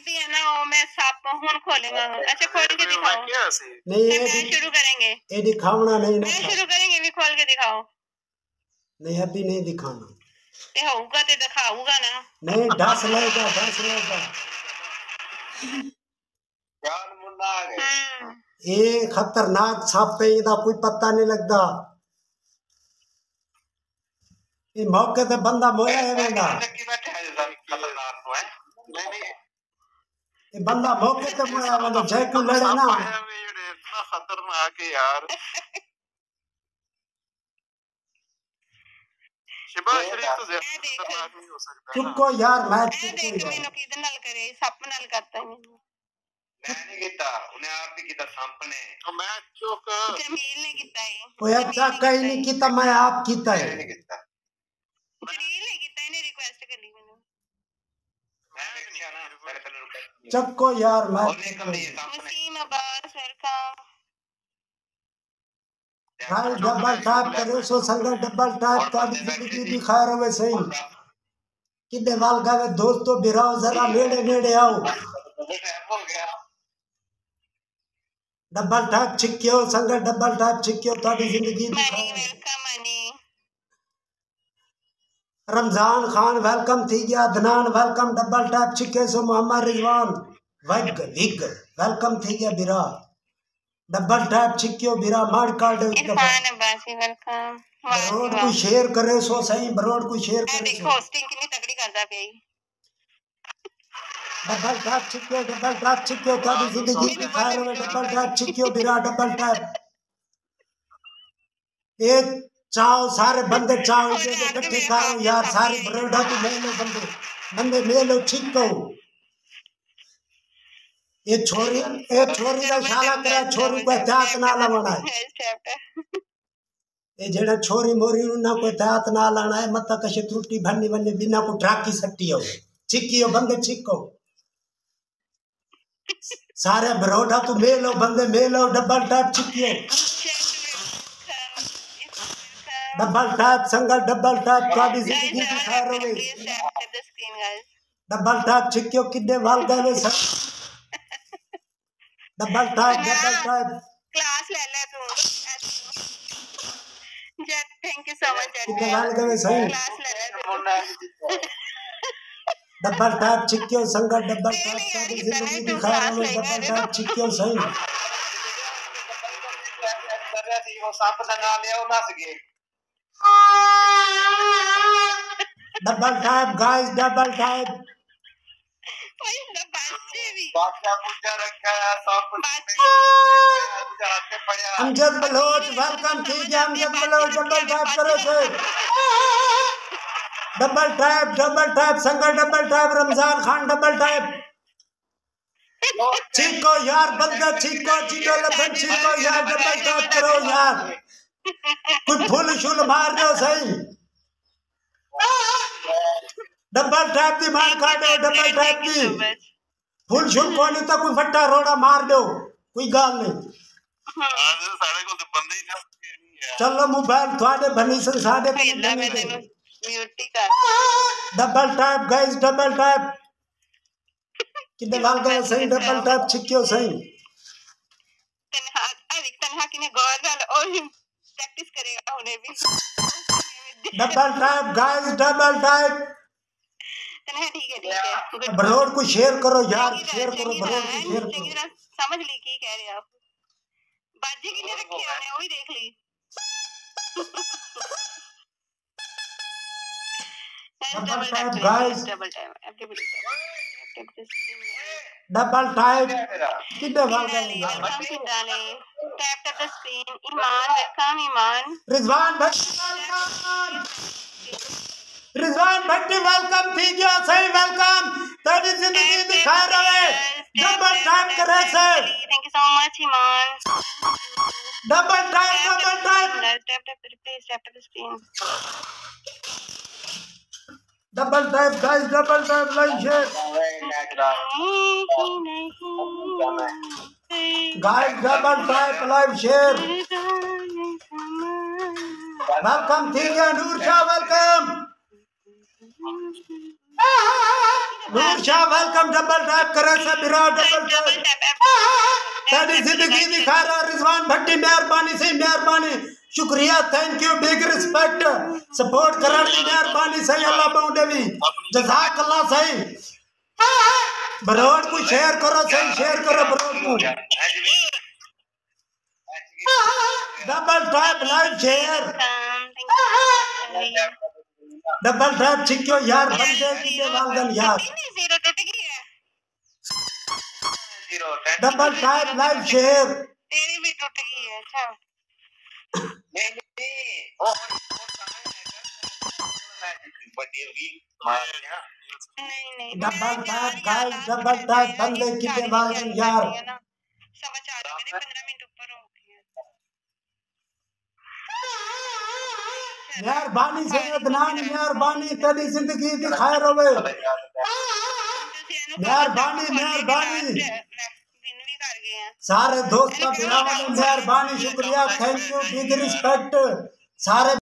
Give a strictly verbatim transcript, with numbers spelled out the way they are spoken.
भी है ना वो मैं साप हुन खोलेगा। अच्छा खोल के दिखाओ। नहीं ये शुरू करेंगे। ये दिखावना नहीं ना शुरू करेंगे भी खोल के दिखाओ। नहीं अभी नहीं दिखाना। ते होगा ते दिखाऊगा ना। नहीं ढस लेगा ढस लेगा। जान मुन्ना आ गए। ये खतरनाक सांप पे इदा कोई पता नहीं लगता। ये मौके पे बंदा मोया है वेंदा। ये बंदा मौके पे मोया है वेंदा जय क्यों लड़े ना। इतना खतरनाक है यार। शिबा शरीफ तो ज्यादा खतरनाक नहीं हो सकता। चुप को यार मैं चुप देख मैंने किधर नल करे सप नल करता है मैंने। मैं नहीं कीता उन्हें आप भी कीता सांप ने। तो मैं चुप जमील ने कीता है। वो अच्छा कहीं नहीं कीता मैं आप कीता है। नहीं कीता। जमील ने कीता इन्हें रिक्वेस्ट कर ली मैंने। मैं नहीं किया ना मेरे पे चुप को यार मैं। मुसीम अब्बास वेलकम। भाई डबल टैप करो सो संगत डबल टैप तो अभी जिंदगी भी खैर होवे सही किदे वाल गावे दोस्तों बिराओ जरा नेड़े नेड़े आओ डबल टैप छिक्यो संगत डबल टैप छिक्यो तो अभी जिंदगी भी खैर वेलकम मनी रमजान खान वेलकम थी गया अदनान वेलकम डबल टैप छिक्के सो मोहम्मद रिजवान वग विग वेलकम थी गया बिरा डबल टैप छिक्यो बिरा मार कार्ड इरफान अब्बासी वेलकम बरोड को शेयर करे सो सही बरोड को शेयर करे देखो होस्टिंग कितनी तगड़ी करदा पे डबल टैप छिक्यो डबल टैप छिक्यो तादी जिंदगी की खैर में डबल टैप छिक्यो बिरा डबल टैप ए चाओ सारे बंदे चाओ दे दे इकट्ठे करो यार सारे बरोडा तो ले लो बंदे बंदे ले लो छिक्को ये छोरी ये छोरी का शाला करा छोरी को त्यात ना लाना है ये जेड़ा छोरी मोरी ना को त्यात ना लाना है मत कशे त्रुटि भन्नी भन्नी बिना को ट्राकी सकती हो छिकियो बंदे छिको सारे बरोडा तो मेलो बंदे मेलो डबल टैप छिकियो डबल टैप संगत डबल टैप का भी जिंदगी की खैर होवे डबल टैप छिकियो किदे वाल गए sir double tap double tap class ले ले तू जेट थैंक यू सो मच जेट वाल गए सही क्लास ले ले डबल टैप छिकियो संगत डबल टैप का भी जिंदगी की खैर होवे डबल टैप छिकियो सही वो सांप का नाम ले ना सके double tap guys double tap Amjad Baloch welcome ठीक है अमजद बलोच डबल टैप करो से डबल टैप डबल टैप संगत double tap Ramzan Khan double tap छिको यार बंदा छिको छिको लबन छिको यार डबल टैप करो यार कुछ फुल शुल मार दो सही डबल टैप दी मार काटो डबल टैप दी फुल शुल कोनी तो कोई फट्टा रोड़ा मार दो कोई गाल नहीं सारे को तो बंदे ही ना चलो मोबाइल थोड़े बनी संसारे double tap guys double tap किदे वाल गए सही डबल टैप छिक्यो सही तन्हा अधिक तन्हा किने गौर वाला और प्रैक्टिस करेगा उन्हें भी double tap guys double tap तन्हा ठीक है ठीक है बरोड को शेयर करो यार शेयर करो बरोड को शेयर करो समझ ली की कह रहे आप बाजी किने रखी है वही देख ली double tap guys double tap everybody double tap किधर भाग गए tap tap the screen Iman welcome Iman Rizwan Bhatti Rizwan Bhatti welcome थी गया सही वेलकम तेरी जिंदगी दिखा रहे डबल टैप करे से thank you so much Iman double tap double tap tap tap please tap tap the screen double tap guys double tap like share guys double tap like share welcome ठीक है Noor Shah welcome Noor Shah welcome double tap करे से Virat double tap तेरी जिंदगी दिखा रहा रिजवान भट्टी मेहरबानी से मेहरबानी शुक्रिया thank you big respect support करने की मेहरबानी सही अल्लाह बाउंडे भी जज़ाक अल्लाह सही बरोड को शेयर करो सही शेयर करो बरोड को double tap live share double tap छिक्यो यार बंदे की वालगन यार डबल टैप लाइव शेयर तेरी भी टूट गई है अच्छा नहीं नहीं ओ नहीं नहीं double tap guys double tap बंदे की वालगन यार सवा चार हो गए पंद्रह मिनट ऊपर हो गए मेहरबानी से अदनान मेहरबानी तेरी जिंदगी दी खैर होवे मेहरबानी मेहरबानी सारे दोस्त का मेहरबानी शुक्रिया थैंक यू बिग रिस्पेक्ट सारे